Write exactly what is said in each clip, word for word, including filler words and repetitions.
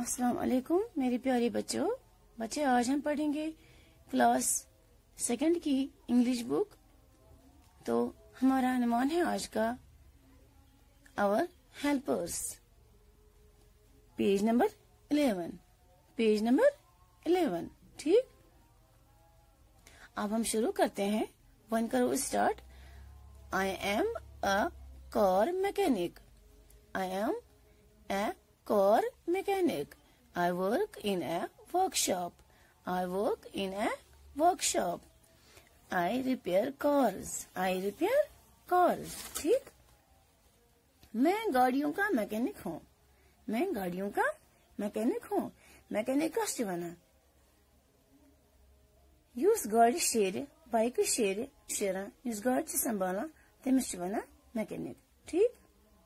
अस्सलाम वालेकुम मेरे प्यारे बच्चों। बच्चे आज हम पढ़ेंगे क्लास सेकंड की इंग्लिश बुक। तो हमारा अनुमान है आज का our helpers, page number eleven. Page number eleven, ठीक। अब हम शुरू करते हैं। वन करो start. I am a car mechanic. आई एम a car mechanic. I work in a workshop. I work in a workshop. I repair cars. I repair cars. ठीक। मैं गाड़ियों का मैकेनिक हूँ। मैं गाड़ियों का मैकेनिक हूँ। मैकेनिक का बना युस गाड़ी शेर बाइक शेर शेरा युस गाड़ी संभाला तमिस बना मैकेनिक, ठीक।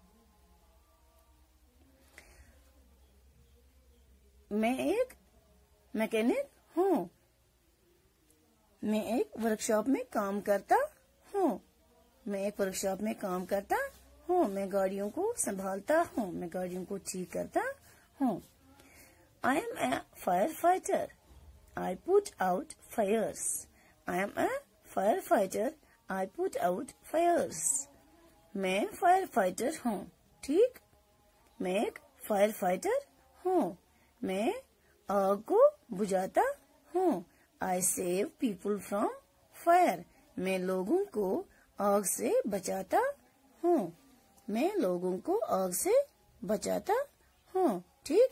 मैं एक मैकेनिक हूँ। मैं एक वर्कशॉप में काम करता हूँ। मैं एक वर्कशॉप में काम करता हूँ। मैं गाड़ियों को संभालता हूँ। मैं गाड़ियों को ठीक करता हूँ। I am a fire fighter. I put out fires. I am a fire fighter. I put out fires. मैं फायर फाइटर हूँ, ठीक। मैं एक फायर फाइटर हूँ। मैं आग को बुझाता हूँ। I save people from fire. मैं लोगों को आग से बचाता हूँ। मैं लोगों को आग से बचाता हूँ, ठीक।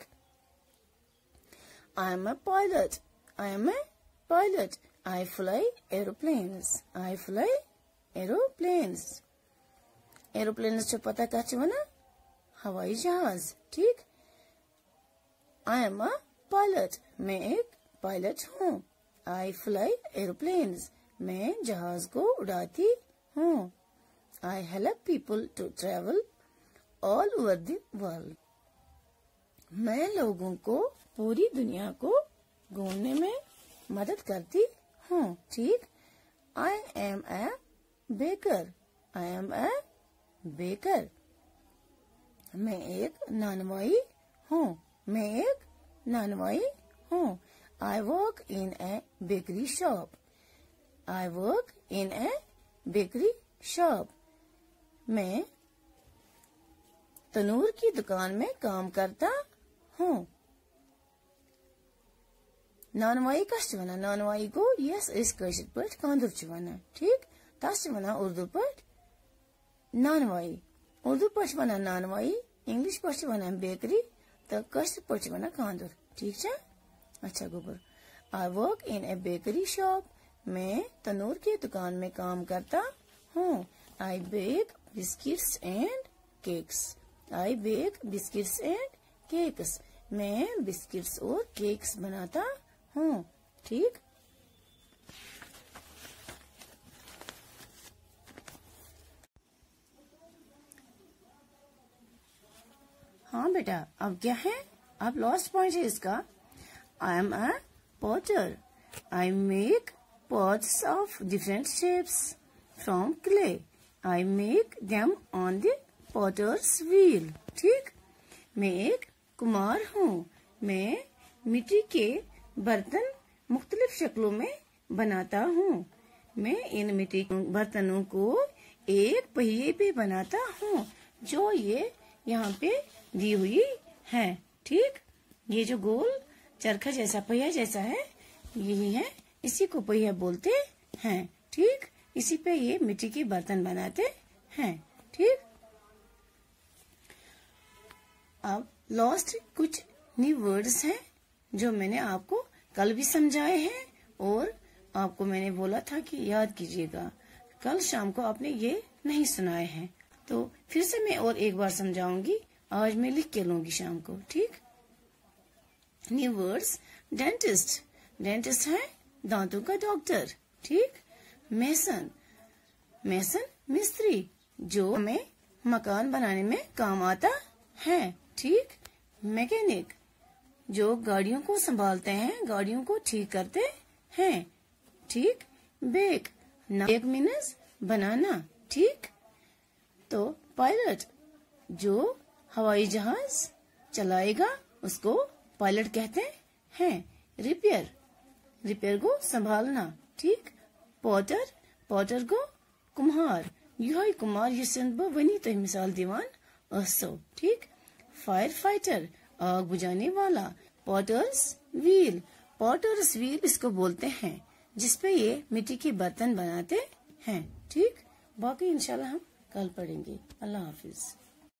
I am a pilot. I am a pilot. I fly aeroplanes. I fly aeroplanes. Aeroplanes जो पता क्या चुना हवाई जहाज, ठीक। I am a pilot. मैं एक पायलट हूँ। I fly aeroplanes. मैं जहाज को उड़ाती हूँ। I help people to travel all over the world. मैं लोगों को पूरी दुनिया को घूमने में मदद करती हूँ, ठीक। I am a baker. I am a baker. मैं एक नानवाई हूँ। मैं एक नानवाई हूँ। I work in a bakery shop. I work in a bakery shop. मैं तनूर की दुकान में काम करता हूँ। नानवाई कस वना नानवाई को यस इस कशिर पट कांदुर वना, ठीक। तस वना उर्दू पट नानवाई। उर्दू पट वना नानवाई, इंग्लिश पट वना बेकरी, तो कष्ट पच बना कांदुर, ठीक है। अच्छा गोबर। I work in a bakery shop. मैं तनूर की दुकान में काम करता हूँ। I bake biscuits and cakes. I bake biscuits and cakes. मैं बिस्किट्स और केक्स बनाता हूँ, ठीक। हाँ बेटा, अब क्या है? अब लास्ट पॉइंट है इसका। I am a potter. I make pots of different shapes from clay. I make them on the potter's wheel, ठीक। मैं एक कुम्हार हूँ। मैं मिट्टी के बर्तन मुख्तलिफ शक्लों में बनाता हूँ। मैं इन मिट्टी के बर्तनों को एक पहिए पे बनाता हूँ, जो ये यहाँ पे दी हुई है, ठीक। ये जो गोल चरखा जैसा पहिया जैसा है यही है, इसी को पहिया बोलते हैं, ठीक। इसी पे ये मिट्टी के बर्तन बनाते हैं, ठीक। अब लास्ट कुछ न्यू वर्ड्स हैं जो मैंने आपको कल भी समझाए हैं और आपको मैंने बोला था कि याद कीजिएगा। कल शाम को आपने ये नहीं सुनाए हैं, तो फिर से मैं और एक बार समझाऊंगी। आज मैं लिख के लूंगी शाम को, ठीक। New words. डेंटिस्ट। डेंटिस्ट है दांतों का डॉक्टर, ठीक। मेसन। मेसन मिस्त्री, जो हमें मकान बनाने में काम आता है, ठीक। मैकेनिक, जो गाड़ियों को संभालते हैं, गाड़ियों को ठीक करते हैं, ठीक। बेक, बेक मीन्स बनाना, ठीक। तो पायलट, जो हवाई जहाज चलाएगा उसको पायलट कहते हैं रिपेयर, रिपेयर को संभालना, ठीक। पॉटर, पॉटर को कुम्हार, यह कुम्हार यह वनी तह मिसाल दिवान असो, ठीक। फायर फाइटर, आग बुझाने वाला। पॉटर्स व्हील, पॉटर्स व्हील इसको बोलते हैं जिसपे ये मिट्टी के बर्तन बनाते हैं, ठीक। बाकी इंशाल्लाह हम कल पढ़ेंगे। अल्लाह हाफिज।